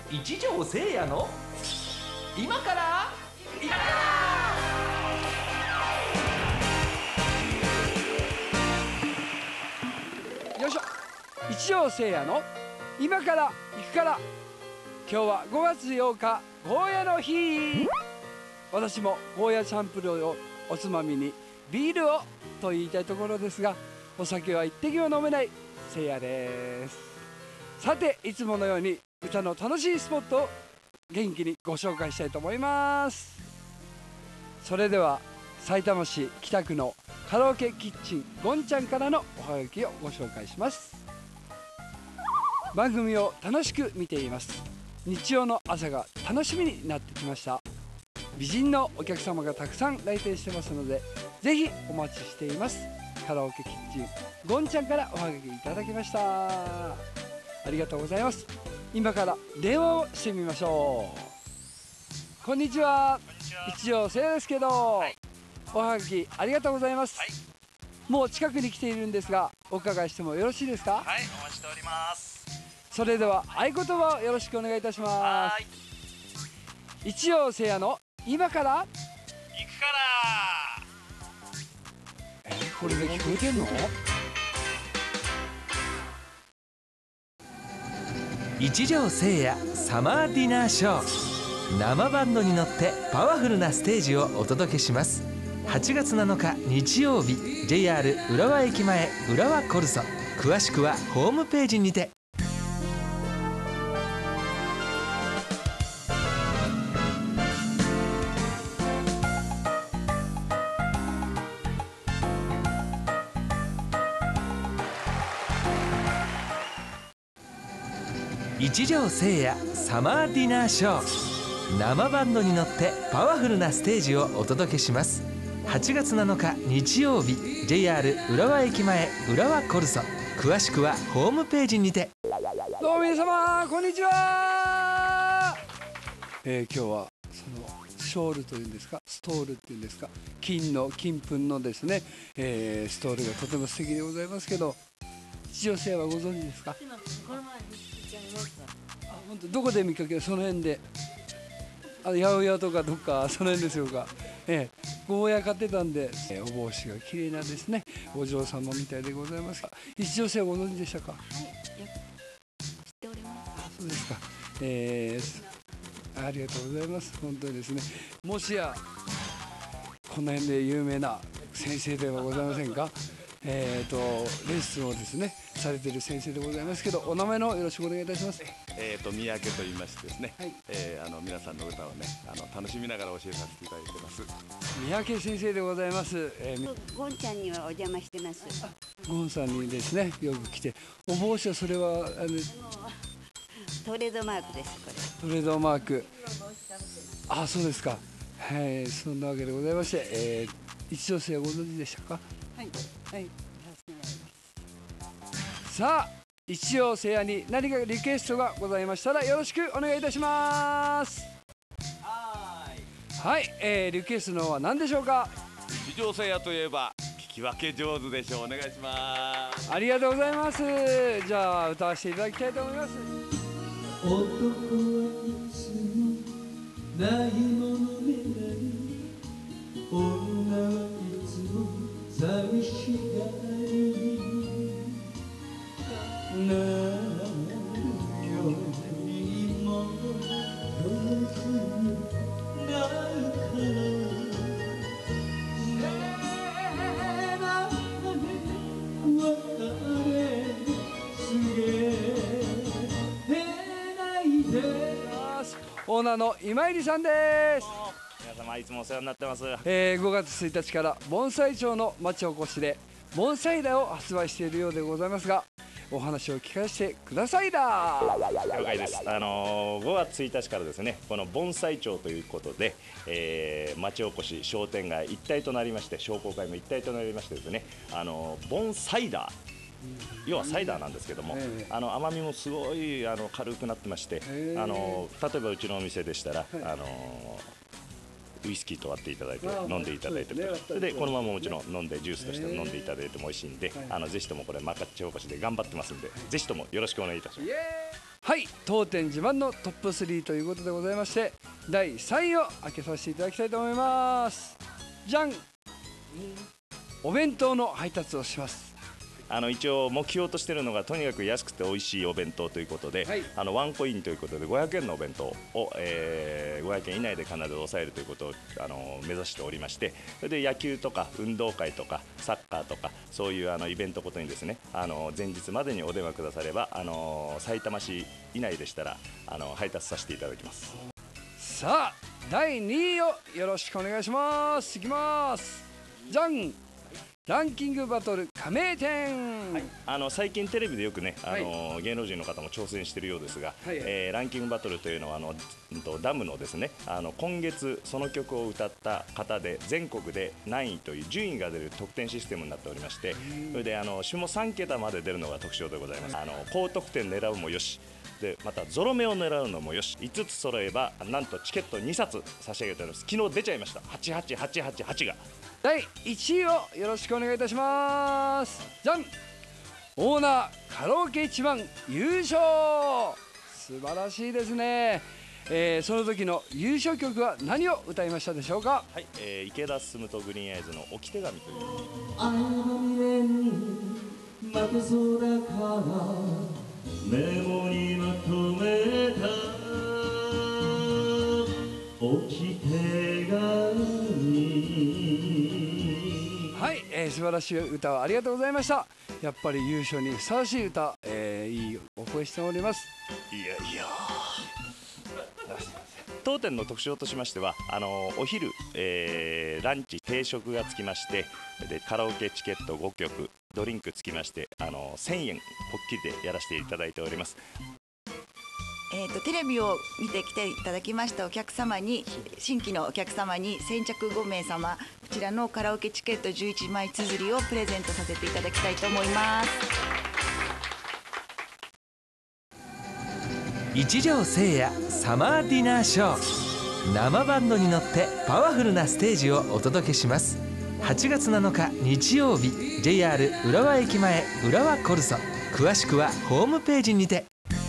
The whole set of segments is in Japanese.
一条聖也の今からよいしょ。一条聖也の今から行くから。今日は5月8日ゴーヤの日。私もゴーヤチャンプルーをおつまみにビールをと言いたいところですが、お酒は一滴も飲めない聖也です。さて、いつものように歌の楽しいスポットを元気にご紹介したいと思います。それではさいたま市北区のカラオケキッチンゴンちゃんからのおはがきをご紹介します。番組を楽しく見ています。日曜の朝が楽しみになってきました。美人のお客様がたくさん来店してますので、ぜひお待ちしています。カラオケキッチンゴンちゃんからおはがきいただきました。ありがとうございます。今から電話をしてみましょう。こんにちは。一条聖也ですけど、おはがきありがとうございます。もう近くに来ているんですが、お伺いしてもよろしいですか？ はい、お待ちしております。 それでは合言葉をよろしくお願いいたします。一条聖也の今から行くからこれで聞こえてんの？ 一条聖也サマーディナーショー、生バンドに乗ってパワフルなステージをお届けします。8月7日日曜日、 JR 浦和駅前浦和コルソ。詳しくはホームページにて。一条聖也サマーディナーショー、生バンドに乗ってパワフルなステージをお届けします。8月7日日曜日、 JR 浦和駅前浦和コルソ。詳しくはホームページにて。 どうも皆様こんにちは。今日はそのショールというんですか、ストールっていうんですか、金粉のですね、ストールがとても素敵でございますけど、一条聖也はご存知ですか？本当どこで見かける？その辺で八百屋とかどっかその辺ですよか。ゴーヤ買ってたんで、お帽子が綺麗なですねお嬢様みたいでございます。一条聖也ご存知でしたか？ はい、よく知っております。 そうですか。ありがとうございます。本当にですね、もしやこの辺で有名な先生ではございませんか？レッスンをですねされている先生でございますけど、お名前のよろしくお願いいたします。 三宅と言いましてですね、 はい、 皆さんの歌をね楽しみながら教えさせていただいてます。 三宅先生でございます。 ゴンちゃんにはお邪魔してます。 ゴンさんにですねよく来て、お帽子はそれはトレードマークです。これトレードマーク。あ、そうですか。はい、そんなわけでございまして、一条聖也ご存知でしたか？ はいはい。 さあ、一条聖也に何かリクエストがございましたらよろしくお願いいたします。はい、リクエストの方は何でしょうか？ 一条聖也といえば聞き分け上手でしょう。お願いします。 ありがとうございます。じゃあ歌わせていただきたいと思います。 男はいつもないものねだり、女はいつも寂しがり、何よりも上手になるからオーナーの今入さんです。 皆様いつもお世話になってます。 5月1日から盆栽町の町おこしで盆栽田を発売しているようでございますが、お話を聞かせてくださいだ。 了解です。5月1日からですね、この盆栽町ということで、町おこし商店街一体となりまして、商工会も一体となりましてですね、盆栽ダー、要はサイダーなんですけども、甘みもすごい軽くなってまして、例えばうちのお店でしたら、ウイスキーと割っていただいて飲んでいただいて、それでこのままもちろん飲んでジュースとして飲んでいただいても美味しいんで、ぜひともこれマカッチョおこしで頑張ってますんで、ぜひともよろしくお願いいたします。 はい、当店自慢のトップ3ということでございまして、第3位を開けさせていただきたいと思います。じゃん、お弁当の配達をします。 一応目標としているのがとにかく安くて美味しいお弁当ということで、はい、ワンコインということで500円のお弁当を、500円以内で必ず抑えるということを目指しておりまして、それで野球とか運動会とかサッカーとかそういうイベントごとにですね、前日までにお電話くださればさいたま市以内でしたら配達させていただきます。 さあ第2位をよろしくお願いします。いきます。じゃん、ランキングバトル加盟店、 はい、最近テレビでよくね、芸能人の方も挑戦しているようですが、ランキングバトルというのはダムのですね今月その曲を歌った方で全国で何位という順位が出る得点システムになっておりまして、それで下3桁まで出るのが特徴でございます。高得点狙うもよしで、またゾロ目を狙うのもよし、5つ揃えばなんとチケット2冊差し上げております。昨日出ちゃいました。88888が第1位をよろしくお願いいたします。じゃん、オーナーカラオケ一番優勝、素晴らしいですね。その時の優勝曲は何を歌いましたでしょうか。 はい、池田進とグリーンアイズの置き手紙という。 愛の未練に負けそうだからメモにまとめた置き手紙。 はい、素晴らしい歌をありがとうございました。やっぱり優勝にふさわしい歌、いいお声しております。 いや当店の特徴としましてはお昼、ランチ定食がつきまして、でカラオケチケット5曲ドリンクつきまして1000円ポッキリでやらせていただいております。 テレビを見てきていただきましたお客様に、新規のお客様に先着5名様こちらのカラオケチケット11枚綴りをプレゼントさせていただきたいと思います。 一条聖也サマーディナーショー、生バンドに乗ってパワフルなステージをお届けします。8月7日日曜日 JR 浦和駅前浦和コルソ、詳しくはホームページにて。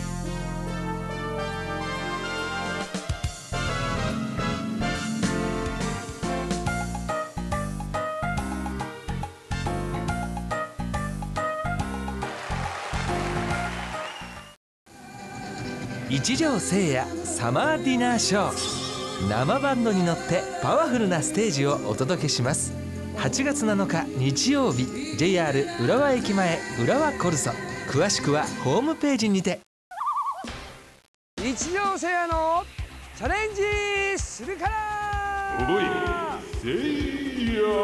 一条聖也サマーディナーショー、生バンドに乗ってパワフルなステージをお届けします。8月7日日曜日 JR 浦和駅前浦和コルソ、詳しくはホームページにて。 一条聖也のチャレンジするから。 おい聖也、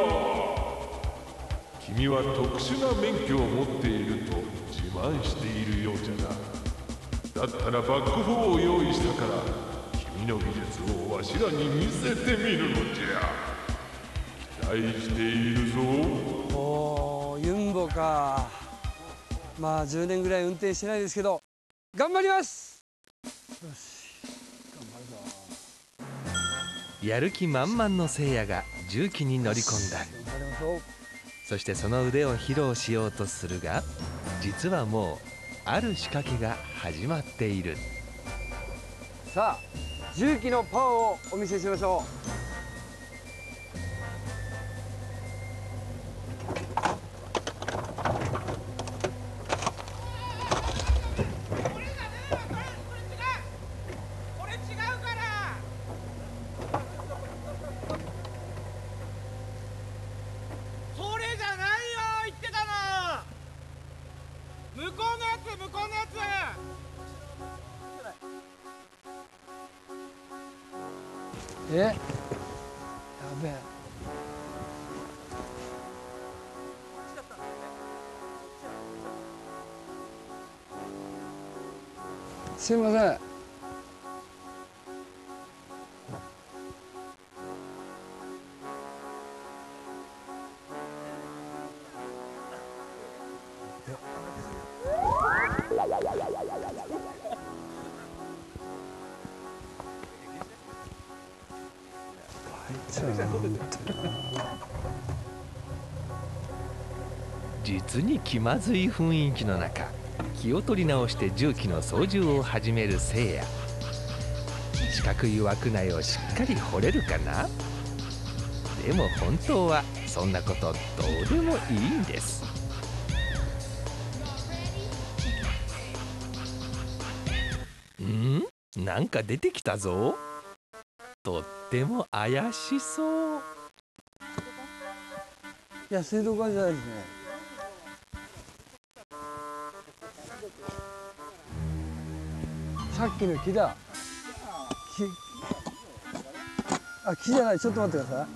君は特殊な免許を持っていると自慢しているようじゃな。だったらバック4を用意したから君の技術をわしらに見せてみるのじゃ。期待しているぞ。 おー、ユンボか。まあ10年ぐらい運転してないですけど頑張ります。よし、頑張るぞ。 やる気満々の聖也が重機に乗り込んだ。そしてその腕を披露しようとするが、実はもうある仕掛けが始まっている。 さあ重機のパワーをお見せしましょう。やべえ。すいません。 実に気まずい雰囲気の中、 気を取り直して重機の操縦を始めるせいや。四角い枠内をしっかり掘れるかな。でも本当はそんなことどうでもいいんです。なんか出てきたぞ。とっても怪しそう。 いや、水道管じゃないですね。さっきの木だ。木じゃない。ちょっと待ってください。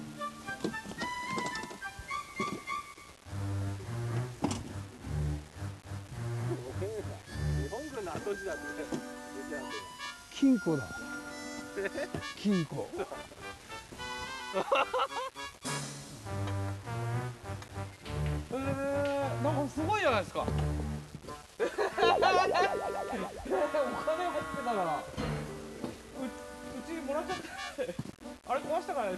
金庫だ。金庫。 なんかすごいじゃないですか。お金入ってたから。うちにもらっちゃって。あれ壊したからね。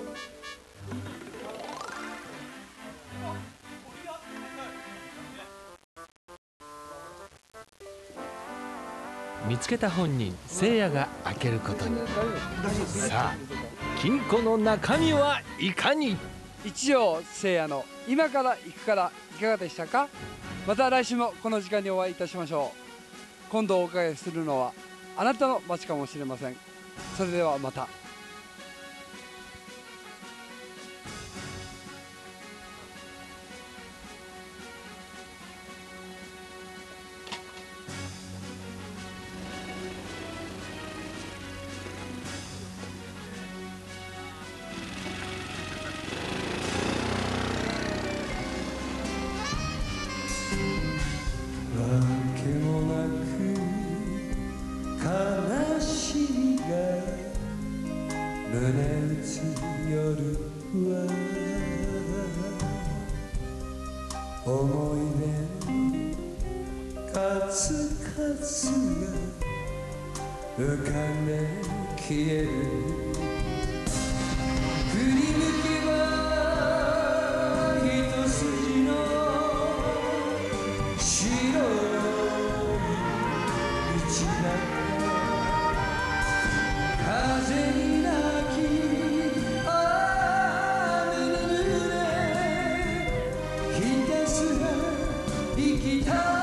見つけた本人せいやが開けることに。さあ金庫の中身はいかに。 一条せいやの今から行くからいかがでしたか。また来週もこの時間にお会いいたしましょう。今度お伺いするのはあなたの街かもしれません。それではまた。 思い出数々が浮かんで消える。振り向けば一筋の白い道だ。風に泣き雨に濡れひたすら生きたい。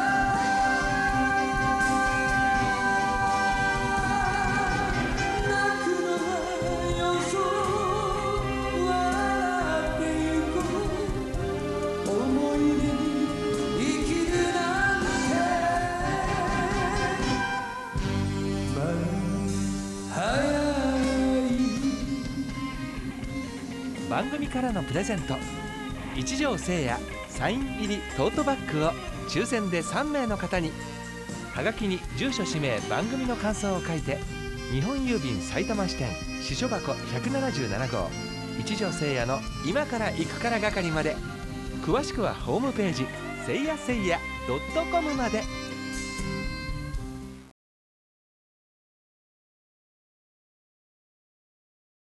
番組からのプレゼント、一条聖也サイン入りトートバッグを抽選で3名の方に。はがきに住所氏名番組の感想を書いて、日本郵便埼玉支店支所箱177号一条聖也の今から行くから係まで。詳しくはホームページせいやせいや .com まで。